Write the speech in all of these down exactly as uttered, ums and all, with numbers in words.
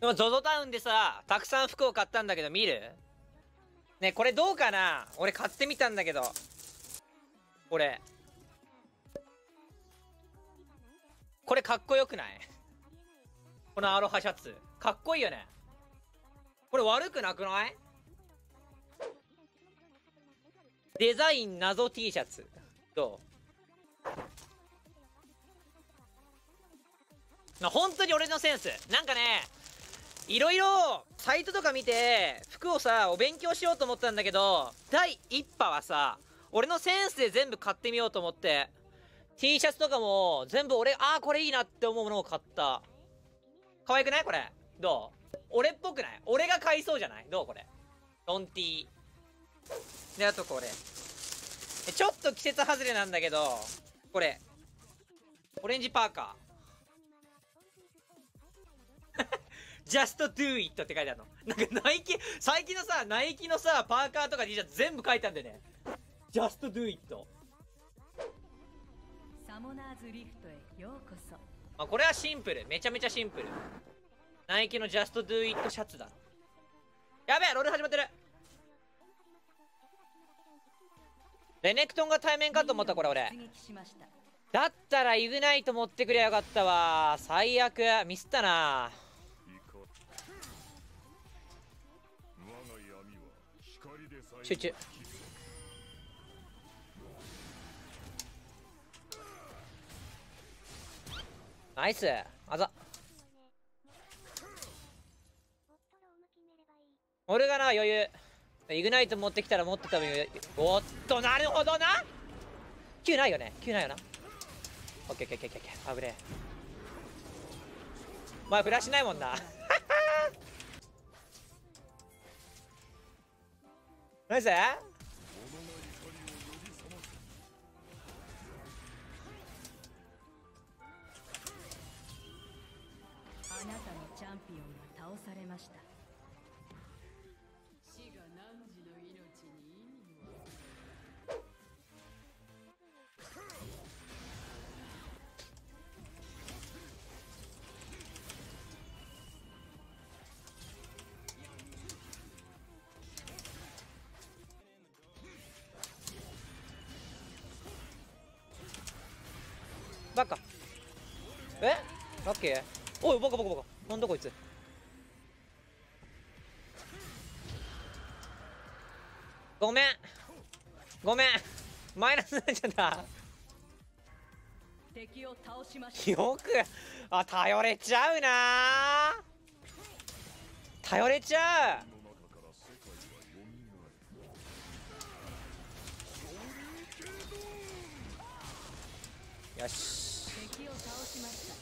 でも ゾゾ タウンでさ、たくさん服を買ったんだけど見る？ね、これどうかな？俺買ってみたんだけど。これ。これかっこよくない？このアロハシャツ。かっこいいよね。これ悪くなくない？デザイン謎 T シャツ。どう？な、本当に俺のセンス。なんかね、いろいろサイトとか見て服をさお勉強しようと思ったんだけど、第一波はさ俺のセンスで全部買ってみようと思って T シャツとかも全部俺、あーこれいいなって思うものを買った。可愛くない？これどう？俺っぽくない？俺が買いそうじゃない？どうこれ？ロン T で、あとこれちょっと季節外れなんだけど、これオレンジパーカーJust do it って書いてあるの。なんかナイキ、最近のさ、ナイキのさ、パーカーとか T シャツ全部書いてあるんだよね。Just do it。 サモナーズリフトへようこそ。 まあ、これはシンプル。めちゃめちゃシンプル。ナイキの Just do it シャツだ。やべえ、ロール始まってる。レネクトンが対面かと思った、これ俺。だったらイグナイト持ってくりゃよかったわ。最悪。ミスったな。集中。ナイス。あざ。俺がな余裕。イグナイト持ってきたら持ってた分余裕。おっと、なるほどな。 Q ないよね。 Q ないよな。オッケーオッケーオッケーオッケー。危ねえ。まあフラッシュないもんな。ナイス。 あなたのチャンピオンが倒されました。死が汝の命に意味は。 バカ。えラッキー。おいバカバカバカ。なんだこいつ。ごめんごめん、マイナスになっちゃった。 敵を倒しました。 よく、あ、頼れちゃうな。頼れちゃう。よし、 敵を倒しました。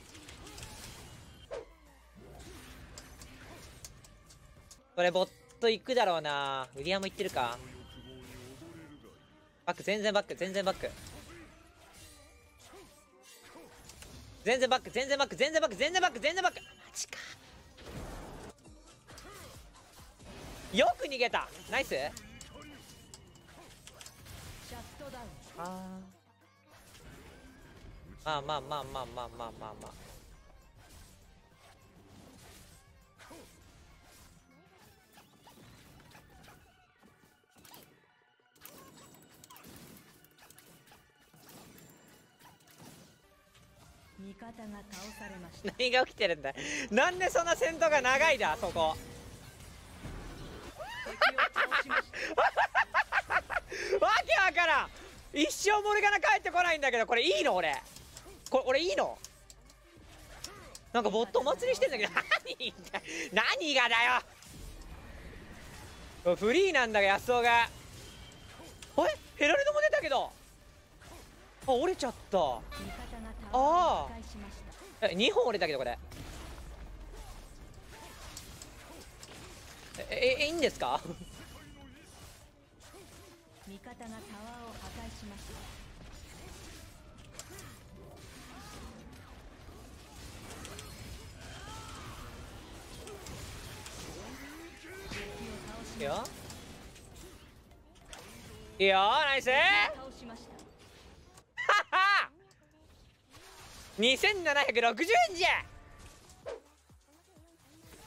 これボット行くだろうな。ウィリアム行ってるか。バック、全然バック、全然バック、全然バック、全然バック、全然バック、全然バック、全然バック。マジか。よく逃げた。ナイス。 シャットダウン。 ああ、まあまあまあまあまあまあまあまあ。 味方が倒されました。 何が起きてるんだ。なんでそんな戦闘が長いだ、そこ。 敵を倒しました。 わけわからん。一生モルガナ帰ってこないんだけど、これいいの？俺これ俺いいの？なんかボットお祭りしてんだけど。何が何がだよ。フリーなんだが、安尾が。あれヘラルドも出たけど、あ、折れちゃった。 味方がタワーを破壊しました。 え、にほん折れたけどこれ。え、え、いいんですか？ 味方がタワーを破壊しました。 いいよいいよ、ナイス。 倒しました。 にせんななひゃくろくじゅうえんじゃ。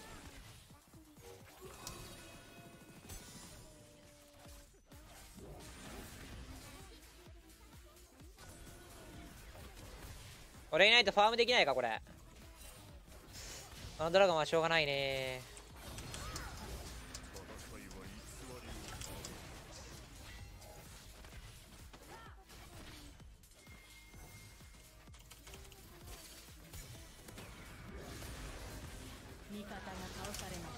俺いないとファームできないかこれ。あのドラゴンはしょうがないね。 味方が倒されました。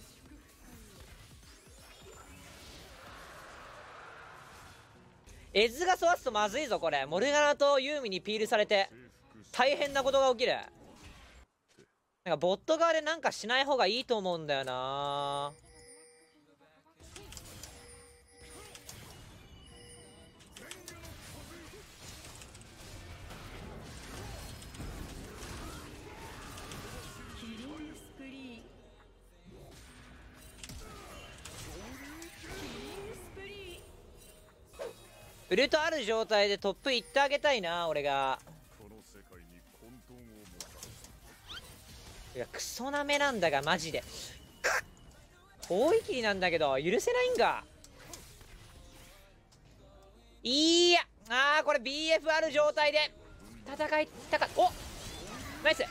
エズがそわすとまずいぞこれ。モルガナとユーミにピールされて大変なことが起きる。なんかボット側でなんかしない方がいいと思うんだよな。 キリンスプリー。キリンスプリー。 ウルトある状態でトップ行ってあげたいな俺が。いやクソなめなんだがマジで大いきりなんだけど許せないんか。いやあーこれ ビーエフ ある状態で戦いたか。おナイス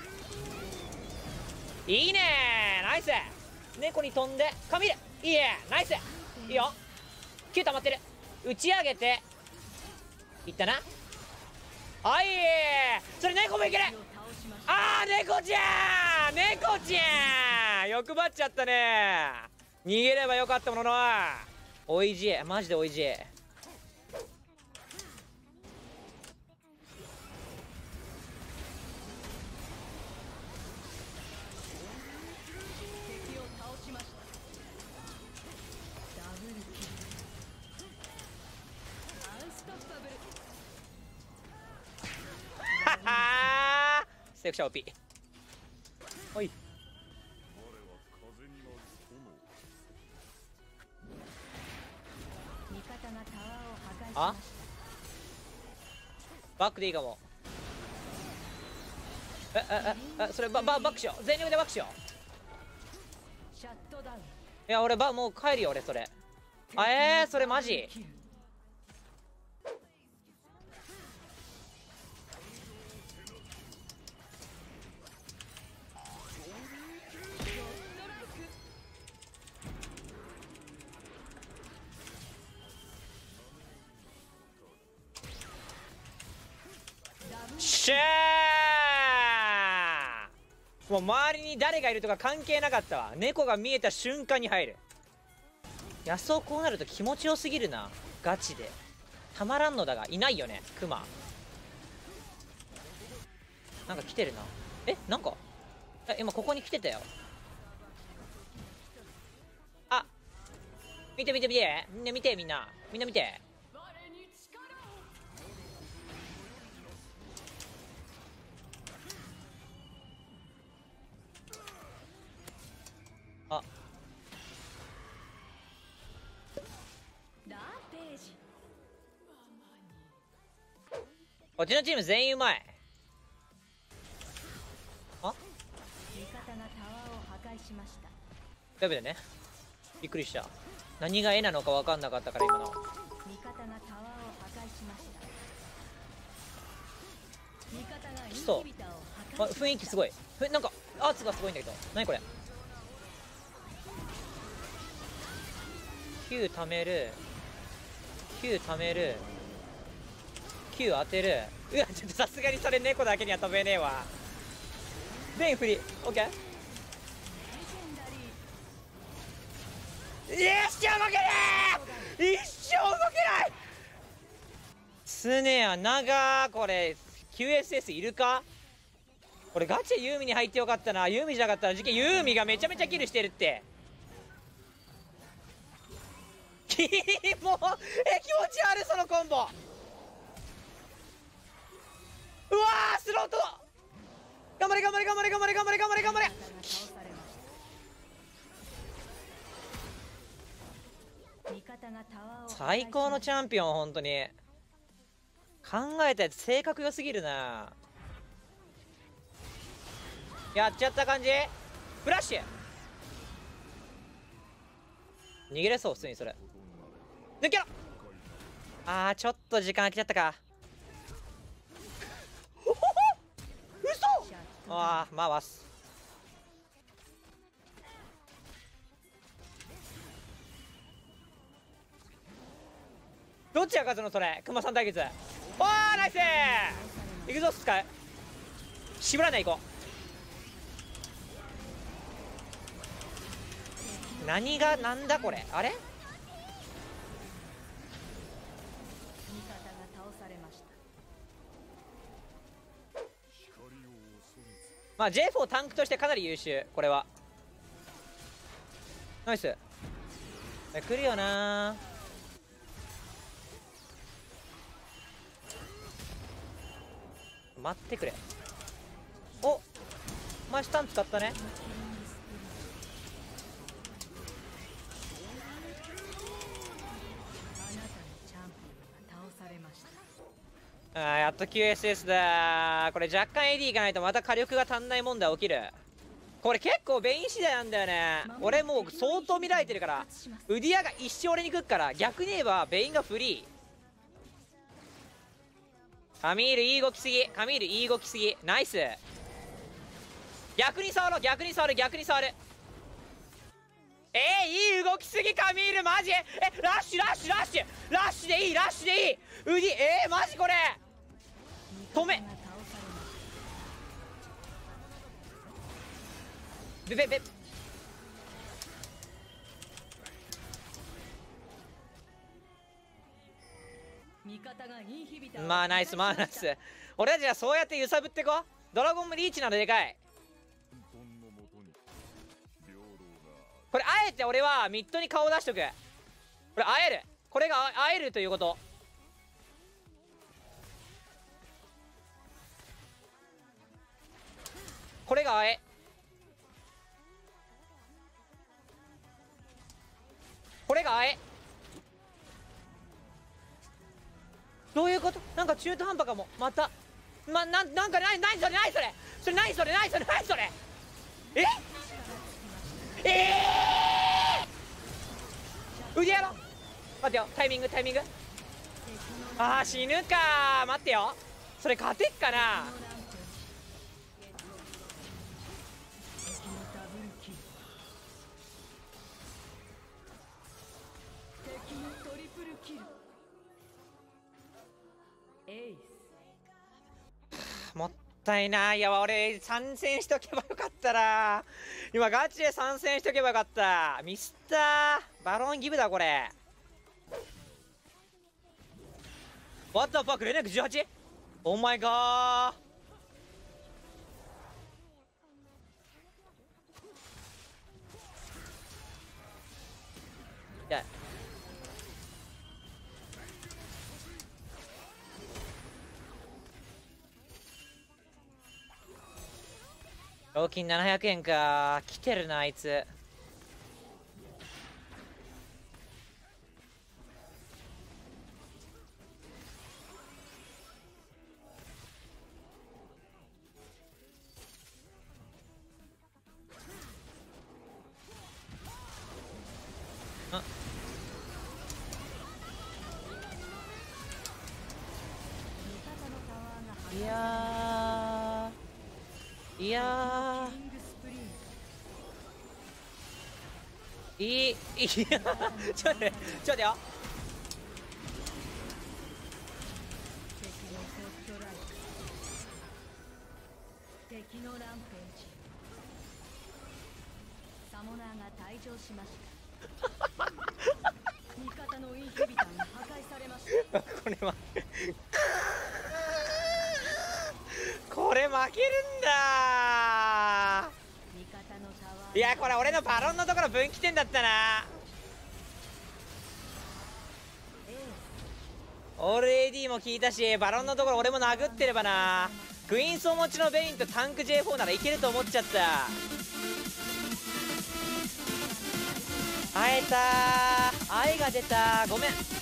いいねーナイス。猫に飛んで髪でいいねナイスいいよ。 Q 溜まってる。打ち上げていったな。はいそれ猫もいける。あー猫ちゃん猫ちゃん欲張っちゃったね。逃げればよかったものの。おいじマジでおいじ。 敵を倒しました。ダブルキル。アンストッパブル。 ははーセクシャー オーピー。 おい味方がタワーを破壊しあました。 バックでいいかも。ええええそれバババックしよう。全力でバックしよう。 シャットダウン。 いや俺バもう帰るよ俺それ。あえー、それマジキル。 しゃーもう周りに誰がいるとか関係なかったわ。猫が見えた瞬間に入る。野草こうなると気持ちよすぎるなガチで。たまらんのだがいないよねクマ。なんか来てるな。えなんかえ今ここに来てたよ。あ見て見て見てみんな見てみんなみんな見て。あラーページ。 こっちのチーム全員うまい。あ味方がタワーを破壊しました。 ダメだね。びっくりした。何が絵なのか分かんなかったから今の。 味方がタワーを破壊しました。味方がインヒビターを破あ壊しました。 雰囲気すごい。ふなんか圧がすごいんだけど何これ。 Q 貯める Q 貯める Q 当てる。うわちょっとさすがにそれ猫だけには飛べねえわ。ベン振り OK。 よっしゃ動けねえ一生動けない。スネア長これ キューエスエス いるか。これガチでユーミに入ってよかったな。ユーミじゃなかったら事件。ユーミがめちゃめちゃキルしてるって。キモえ気持ち悪いそのコンボ。うわースロート頑張れ頑張れ頑張れ頑張れ頑張れ頑張れ頑張れ。 倒されました。味方がタワーを破壊しました。 最高のチャンピオン本当に考えたやつ性格良すぎるな。やっちゃった感じ。フラッシュ逃げれそう普通にそれ。抜けろ。あーちょっと時間空きちゃったか。 ああ回す。どっちが勝つのそれ。クマさん対決。おーナイスー。いくぞスカイ。絞らない行こう。何がなんだこれ。あれ味方が倒されました。 まあ ジェイフォー タンクとしてかなり優秀。これはナイス。え来るよな。待ってくれ。おお前スタン使ったね。あーやっと キューエスエス だー。これ若干 エーディー いかないとまた火力が足んない問題起きる。これ結構ベイン次第なんだよね。俺もう相当見られてるから、ウディアが一生俺に来っから、逆に言えばベインがフリー。カミールいい動きすぎ。カミールいい動きすぎ。ナイス。逆に触ろう。逆に触る。逆に触る。えー、いい動きすぎカミールマジ。えラッシュラッシュラッシュラッシュでいい。ラッシュでいい。ウディえー、マジこれ止め。べべべ。まあナイスまあナイス。俺たちはそうやって揺さぶってこ。ドラゴンもリーチなのでかい。これあえて俺はミッドに顔を出しとく。これあえる。これがあえるということ。これがあえ。これがあえ。どういうこと。なんか中途半端かも。またまななんかないないそれないそれそれないそれないそれないそれええー、腕やろ。待ってよ。タイミングタイミング。あー死ぬか。待ってよ。それ勝てっかな。もったいない。いや俺参戦しとけばよかったな。今ガチで参戦しとけばよかった。ミスったー。バロンギブだこれ。What the fuck。 レネック じゅうはち？ Oh my god。 痛い。料金ななひゃくえんか。来てるなあいつ。あいやーいやーいいいやちょっと待ってちょっと待ってよ。 敵のランページ。サモナーが退場しました。味方のインヒビターが破壊されました。 これはこれ負けるんだ。いやこれ俺のバロンのところ分岐点だったな。オール エーディー も効いたし、バロンのところ俺も殴ってればな。クイーンソー持ちのベインとタンク ジェイフォー ならいけると思っちゃった。会えたー。愛が出た。ごめん。